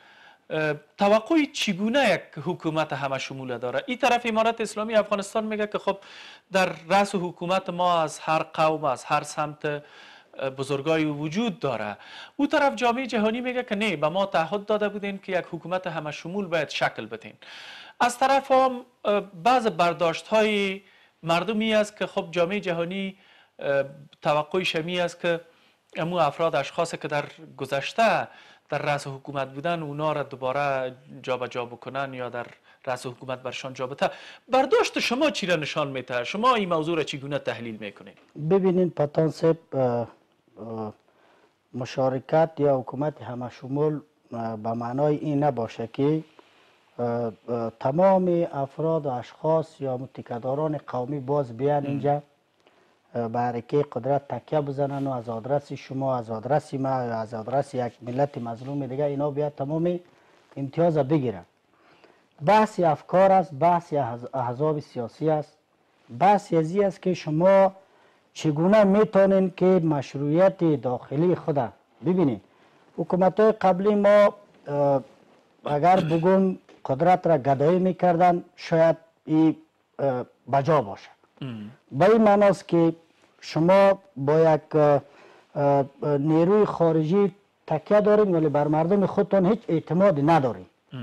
[SPEAKER 1] توقعی چگونه یک حکومت همه شموله داره؟ این طرف امارت اسلامی افغانستان میگه که خب در رأس حکومت ما از هر قوم، از هر سمت بزرگایی وجود داره. او طرف جامعه جهانی میگه که نه، به ما تعهد داده بودین که یک حکومت همه شمول باید شکل بدین. از طرف هم بعض برداشت های مردمی است که خب جامعه جهانی توقع شمی است که امو افراد اشخاصی که در گذشته در رأس حکومت بودن اونا را دوباره جابجا بکنن یا در رأس حکومت برشان جا بده. برداشت شما چی را نشان میده؟ شما این موضوع را چگونه تحلیل میکنید؟
[SPEAKER 3] ببینید پتان صاحب، مشارکت یا حکومت همه شمول به معنای این نباشه که تمام افراد و اشخاص یا متکداران قومی باز بیان اینجا به حرکه قدرت تکیه بزنن و از آدرس شما، از آدرس ما یا از آدرس یک ملت مظلوم دیگه اینا بیاد تمام امتیاز بگیرن. بحث افکار است، بحث احزاب سیاسی است، بحث ازی است که شما چگونه میتونین که مشروعیت داخلی خود ببینید. حکومت‌های قبلی ما اگر بگم قدرت را گدایی میکردن شاید این بجا باشه. به این معناست که شما با یک نیروی خارجی تکیه دارید ولی بر مردم خودتان هیچ اعتماد ندارید.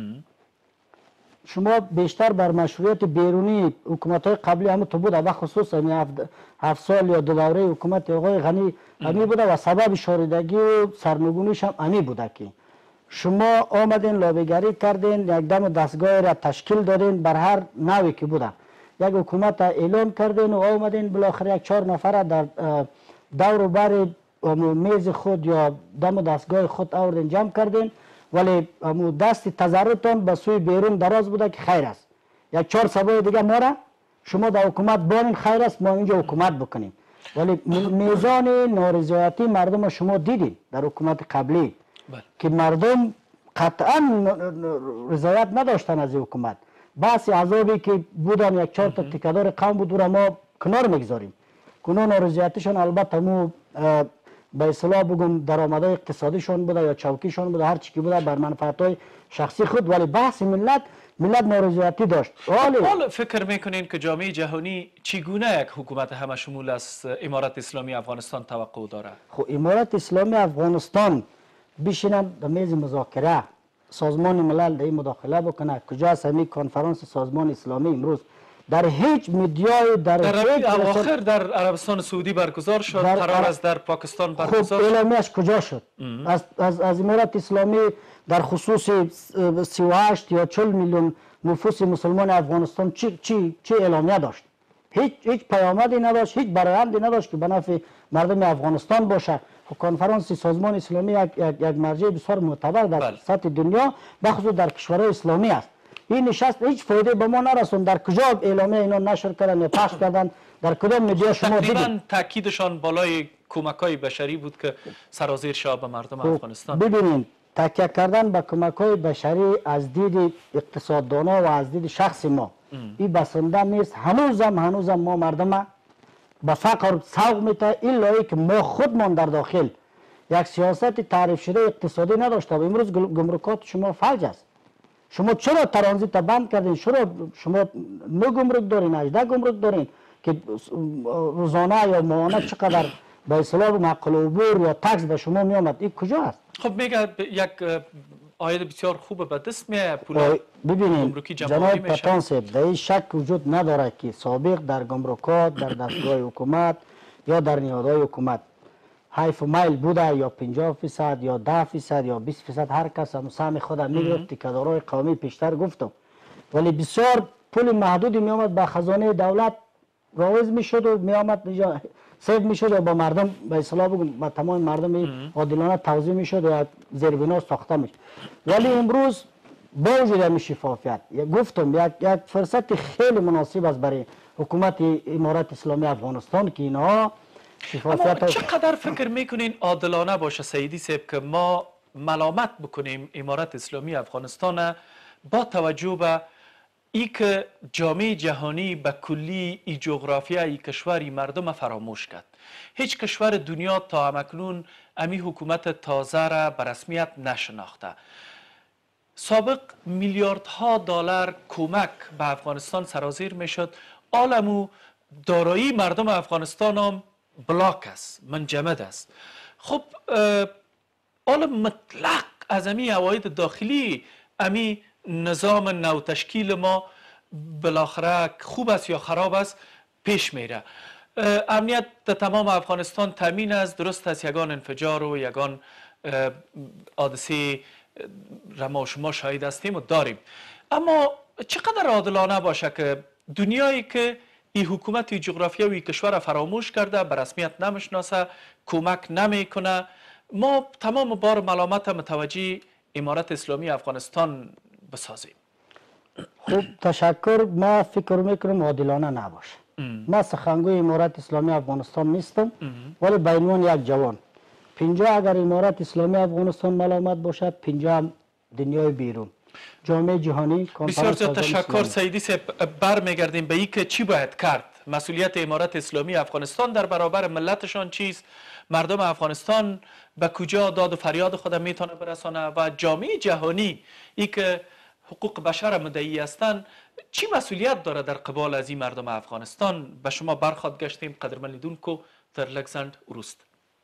[SPEAKER 3] شما بیشتر بر مشروعیت بیرونی حکومت‌های قبلی هم تو بود، و خصوص 7 سال یا 2 دوره حکومت آقای غنی امی بوده و سبب شاردگی و سرنگونیش هم امی بوده که شما آمدین لابیگری کردین، یک دم دستگاه را تشکیل دادین بر هر نوعی که بوده، یک حکومت اعلام کردین و آمدین بالاخره 1-4 نفر در دور و بر میز خود یا دم دستگاه خود آوردین جمع کردین، ولی دست تظاهرتان به سوی بیرون دراز بوده که خیر است 1-4 سبای دیگه ما را شما در حکومت بانین، خیر است ما اینجا حکومت بکنیم. ولی میزان نارضایتی مردم شما دیدین در حکومت قبلی که مردم قطعا رضایت نداشتن از حکومت. بحث عذابی که بودن 1-4 تا تکدار قوم بود را ما کنار میگذاریم. کنون نارضایتیشان البته مو به اصطلاح بگم درآمدهای اقتصادیشون بوده یا چوکیشون بوده، هر چی که بوده بر منفعت‌های شخصی خود، ولی بحث ملت نارضایتی داشت.
[SPEAKER 1] حالا فکر میکنین که جامعه جهانی چگونه یک حکومت همه شمول از امارت اسلامی افغانستان توقع داره؟
[SPEAKER 3] خب امارت اسلامی افغانستان بشینن در میز مذاکره، سازمان ملل در این مداخله بکنه. کجا است همین کنفرانس سازمان اسلامی امروز در هیچ مدیای
[SPEAKER 1] در اواخر در عربستان سعودی برگزار شد، قرار است در پاکستان برگزار شد.
[SPEAKER 3] اعلامیه‌اش کجا شد؟ از امارت اسلامی در خصوص 38 یا 40 میلیون نفوس مسلمان افغانستان چی اعلامیه داشت؟ هیچ پیامدی نداشت، هیچ برآیندی نداشت که به نفع مردم افغانستان باشه. کنفرانس سازمان اسلامی یک مرجع بسیار معتبر در سطح دنیا، بخصوص در کشورهای اسلامی است. این نشست هیچ فایده به ما نرسون. در کجا اعلامیه اینا نشر کردن یا پخش کردن؟ در کدام مدیا شما دیدید؟
[SPEAKER 1] تقریبا تاکیدشان بالای کمک‌های بشری بود که سرازیر شاه به مردم افغانستان.
[SPEAKER 3] ببینید، تکیه کردن به کمک‌های بشری از دید اقتصاددانا و از دید شخص ما این بسنده نیست. هنوزم ما مردم به فقر سوق میته، الا که ما خودمان در داخل یک سیاست تعریف شده اقتصادی نداشته. امروز گمرکات شما فلج است. شما چرا ترانزیت بند کردین؟ شما 9 گمرک دارین، 18 گمرک دارین که روزانه یا ماهانه چقدر به اصطلاح نقل و عبور یا تکس به شما میامد؟ این کجا است؟
[SPEAKER 1] خب میگه یک آید بسیار خوبه به دست میه پول.
[SPEAKER 3] ببینید جناب پتان صاحب، در این شک وجود نداره که سابق در گمرکات، در دستگاه حکومت یا در نهادهای حکومت حیف و میل بوده، یا 50% یا 10% یا 20%، هر کس هم سهم خودم میگرفت. تکدارای قومی پیشتر گفتم، ولی بسیار پول محدودی میامد به خزانه دولت راوز میشد و میامد سیو میشد و با مردم به اصطلاح بگم با تمام مردم عادلانه توزیع میشد و زیربنا ساخته میشد. ولی امروز با وجود این شفافیت گفتم یک فرصت خیلی مناسب است برای حکومت امارت اسلامی افغانستان که اینها
[SPEAKER 1] اما چقدر فکر میکنین عادلانه باشه سیدی صاحب که ما ملامت بکنیم امارت اسلامی افغانستان با توجه به ای که جامعه جهانی به کلی ای جغرافیا ای کشوری مردم فراموش کرد؟ هیچ کشور دنیا تا همکنون امی حکومت تازه را به رسمیت نشناخته. سابق میلیاردها دلار کمک به افغانستان سرازیر میشد، عالمو دارایی مردم افغانستان هم بلاک است، منجمد است. خب عالم مطلق از امی عواید داخلی امی نظام نو تشکیل ما بالاخره خوب است یا خراب است پیش میره. امنیت در تمام افغانستان تامین است، درست است یگان انفجار و یگان حادثه را ما شما شاهد هستیم و داریم. اما چقدر عادلانه باشه که دنیایی که این حکومت جغرافیایی کشور فراموش کرده، به رسمیت نمیشناسه، کمک نمیکنه، ما تمام بار ملامت متوجه امارت اسلامی افغانستان بسازیم؟
[SPEAKER 3] خب تشکر. ما فکر میکنم عادلانه نباشه. ما سخنگوی امارت اسلامی افغانستان نیستم، ولی به عنوان یک جوان 50 اگر امارت اسلامی افغانستان ملامت باشد، 50 هم دنیای بیرون، جامعه جهانی.
[SPEAKER 1] بسیار زیاد تشکر سیدی صاحب. برمیگردیم به اینکه چی باید کرد. مسئولیت امارت اسلامی افغانستان در برابر ملتشان چیست؟ مردم افغانستان به کجا داد و فریاد خود میتونه برسانه؟ و جامعه جهانی ای که حقوق بشر مدعی هستند چی مسئولیت داره در قبال از این مردم افغانستان؟ به شما برخواد گشتیم قدرمن لیدونکو در لگزند اروست.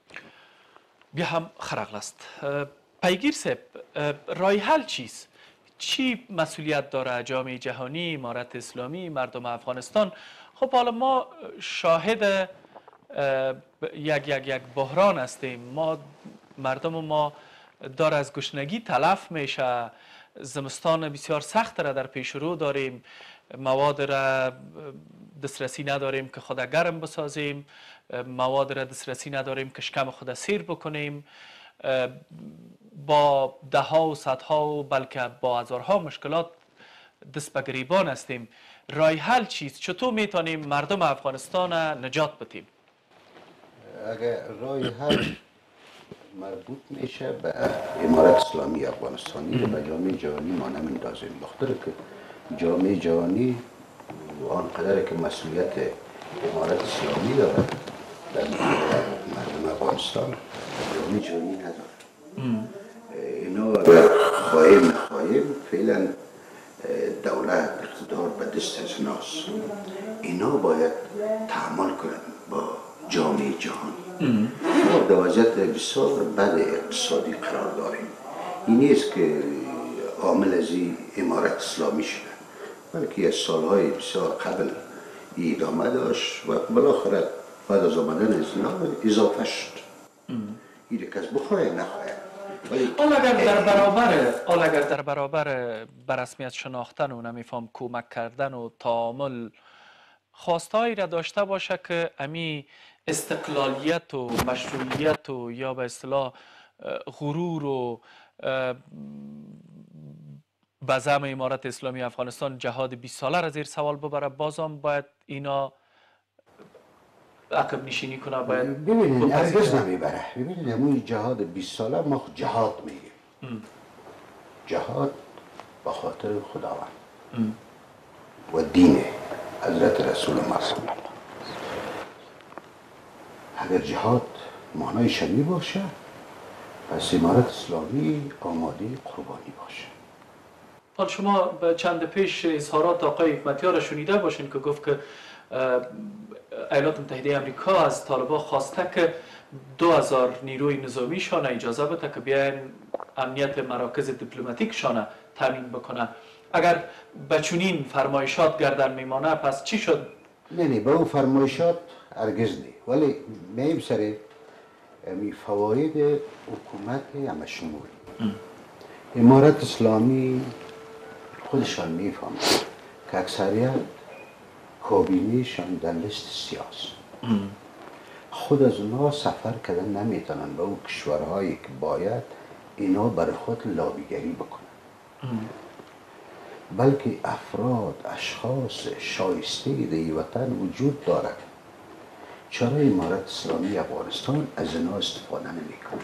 [SPEAKER 1] بیا هم خرقل است. پیگیر صاحب، رای حل چیست؟ چی مسئولیت داره جامعه جهانی، امارت اسلامی، مردم افغانستان؟ خب حالا ما شاهد یک بحران هستیم. مردم ما داره از گشنگی تلف میشه، زمستان بسیار سخت را در پیش رو داریم، مواد را دسترسی نداریم که خود گرم بسازیم، مواد را دسترسی نداریم که شکم خود سیر بکنیم، با ده ها و صدها و بلکه با هزارها مشکلات دست به گریبان هستیم. رای حل چیست؟ چطور میتونیم مردم افغانستان نجات بدیم؟
[SPEAKER 2] اگر رای حل مربوط میشه به امارت اسلامی افغانستانی رو به جامعه جهانی ما نمیندازیم، بخاطر که جامعه جهانی آنقدر که مسئولیت امارت اسلامی داره در مردم افغانستان جامعه جهانی نداره. اینا اگر خواهیم نخواهیم فعلا دولت اقتدار به دست از ایناست. اینا باید تعامل کنند با جامعه جهانی. ما در وضعیت بسیار بد اقتصادی قرار داریم. این نیست که عامل از امارت اسلامی شده، بلکه از سالهای بسیار قبل این ادامه داشت و بالاخره بعد از آمدن اسلام اضافه شد. این کس بخواه نخواهد.
[SPEAKER 1] حال اگر در برابر برسمیت شناختن و نمیفهم کمک کردن و تعامل خواستهایی را داشته باشه که امی استقلالیت و مشروعیت و یا به اصطلاح غرور و به زعم امارت اسلامی افغانستان جهاد 20 ساله را زیر سوال ببره، بازم باید اینا عقب نشینی کنه. باید
[SPEAKER 2] ببینید هرگز نمیبره. ببینید همون جهاد 20 ساله ما جهاد میگیم. جهاد به خاطر خداوند و دین حضرت رسول الله صلی الله علیه و اگر جهاد معنای شمی باشه پس امارت اسلامی آماده قربانی باشه.
[SPEAKER 1] حال شما به چند پیش اظهارات آقای حکمتیار را شنیده باشین که گفت که ایالات متحده امریکا از طالبان خواسته که 2000 نیروی نظامیشان اجازه بده که بیاین امنیت مراکز دیپلماتیکشان تامین بکنه. اگر به چنین فرمایشات گردن میمانه پس چی شد؟
[SPEAKER 2] نه به اون فرمایشات هرگز نه، ولی میم سر فواید حکومت همه شمول امارت اسلامی خودشان میفهمند که اکثریت کابینهشان در لیست سیاست. خود از اونها سفر کردن نمیتونن به اون کشورهایی که باید اینا برای خود لابیگری بکنن، بلکه افراد اشخاص شایسته در وطن وجود دارد. چرا امارت اسلامی افغانستان از اینا استفاده نمیکنه؟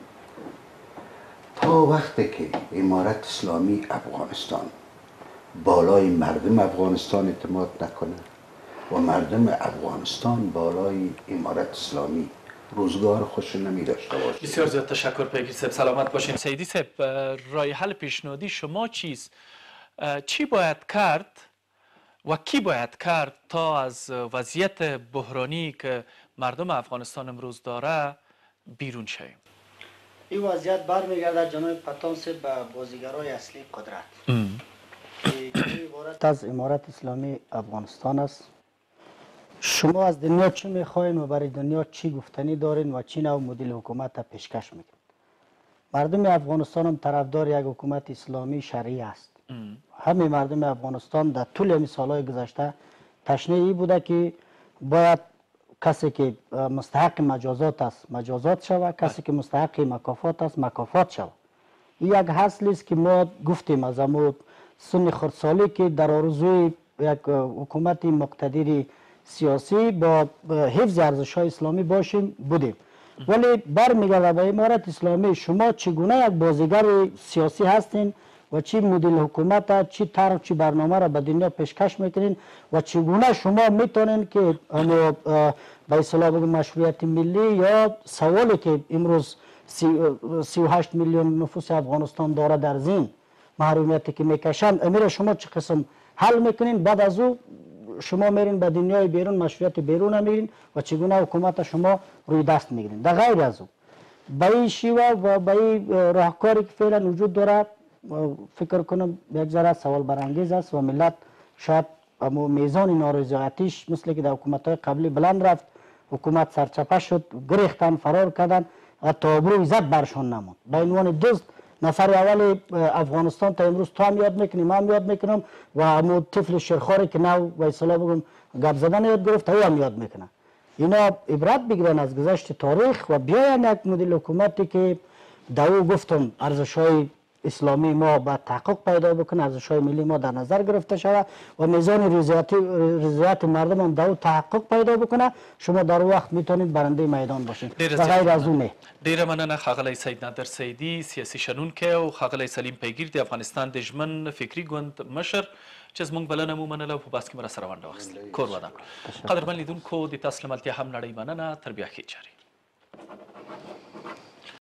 [SPEAKER 2] تا وقتی که امارت اسلامی افغانستان بالای مردم افغانستان اعتماد نکنه و مردم افغانستان بالای امارت اسلامی روزگار خوش نمی داشته باشه.
[SPEAKER 1] بسیار زیاد تشکر پیگیر صاحب، سلامت باشین. سیدی صاحب، راه حل پیشنهادی شما چیست؟ چی باید کرد و کی باید کرد تا از وضعیت بحرانی که مردم افغانستان امروز داره بیرون شویم؟
[SPEAKER 3] این وضعیت برمیگرده جناب پتان صاحب به بازیگرای اصلی قدرت که عبارت از امارت اسلامی افغانستان است. شما از دنیا چی میخواین و برای دنیا چی گفتنی دارین و چی نوع مدل حکومت را پیشکش میکنین؟ مردم افغانستان هم طرفدار یک حکومت اسلامی شرعی است. همه مردم افغانستان در طول این سالهای گذشته تشنه ای بوده که باید کسی که مستحق مجازات است مجازات شود، کسی که مستحق مکافات است مکافات شود. این یک حاصل است که ما گفتیم از امو سن خردسالی که در آرزوی یک حکومت مقتدر سیاسی با حفظ ارزش‌های اسلامی باشیم بودیم. ولی برمیگرده به امارت اسلامی، شما چگونه یک بازیگر سیاسی هستین و چی مدل حکومت، چی طرح، چی برنامه را به دنیا پیشکش میکنین و چگونه شما میتونین که به اصطلاح بگم مشروعیت ملی یا سوالی که امروز 38 میلیون نفوس افغانستان داره در زین محرومیتی که میکشن، امیر شما چه قسم حل میکنین؟ بعد از او شما میرین به دنیای بیرون، مشروعیت بیرون میرین و چگونه حکومت شما روی دست میگیرین. در غیر از او به این شیوه و به این راهکاری که فعلا وجود داره فکر کنم یک ذره سوال برانگیز است و ملت شاید میزان نارضایتیش مثل که در حکومت‌های قبلی بلند رفت، حکومت سرچپه شد، گریختن، فرار کردن، حتی آبروی عزت برشان نموند. به عنوان دزد نفر اول افغانستان تا امروز تو هم یاد میکنیم، من یاد میکنم و همون طفل شیرخواری که نو به اصطلاح بگم گپ زدن یاد گرفت او هم یاد میکنه. اینا عبرت بگیرن از گذشت تاریخ و بیاین یک مدل حکومتی که دو گفتم ارزش‌های اسلامی ما با تحقق پیدا بکنه، ارزش‌های ملی ما در نظر گرفته شود و میزان رضایت مردم هم دو تحقق پیدا بکنه، شما در وقت میتونید برنده میدان باشید و غیر از اون نه.
[SPEAKER 1] ډیره مننه ښاغلی سید نادر سیدي، سیاسي شنونکی، او ښاغلی سلیم پیگیر د افغانستان د ژمن فکري ګوند مشر چې زموږ بلنه مو منله او په بحث کې مو راسره ونډه واخیستله. کور ودان. قدرمن لیدونکو د تاسو له ملتیا هم نړۍ مننه. تر بیا ښې چارې.